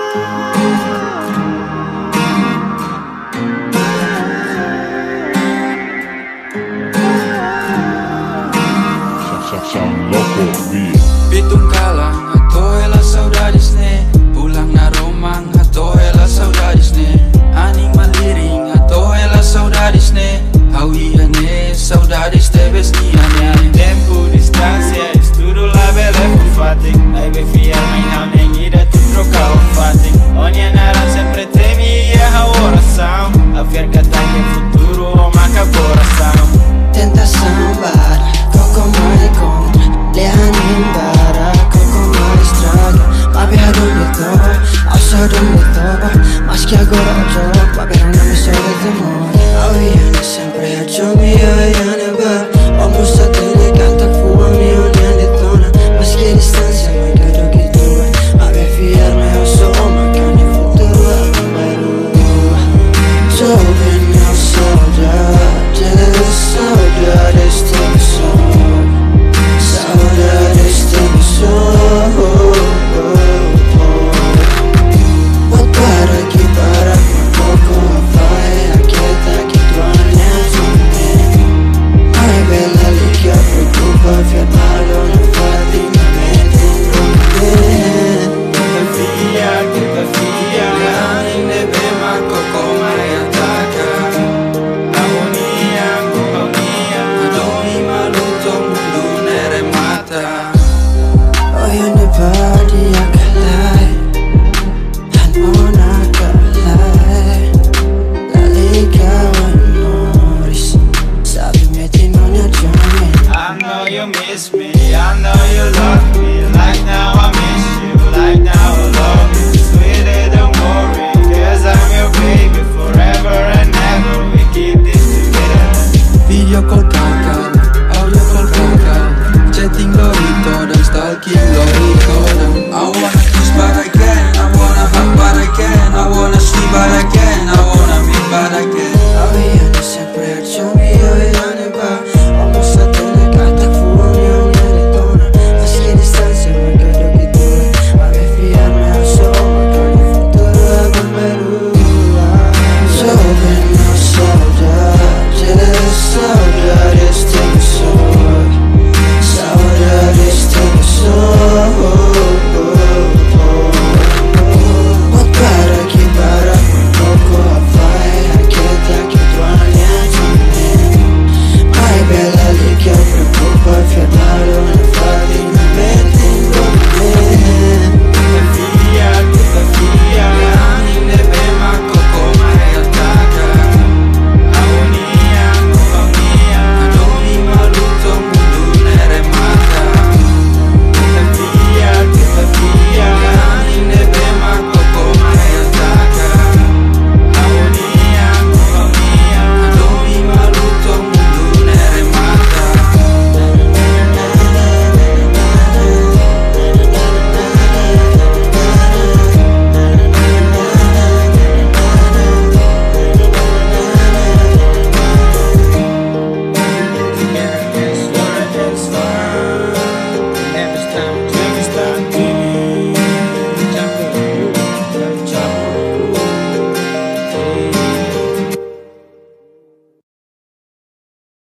Pitong kalang ato ela saudades ne, pulang na romang ato ela saudades ne, aning maliring ato ela saudades ne, hauian ne saudades te vestiane. Tempo, distância, estudo lá bela fatik. Ai be fiar mai não nem ida tu trocar o fatik. Onde nara sempre temi e a oração. A ver que tá em futuro o maca coração. Tentação bara, coco mais contra. Lehanin bara, coco mais estraga. Babia do mito, ao sol do mito. Mas que agora eu jogo, babia não me soube de amor. Auiana sempre a chumia,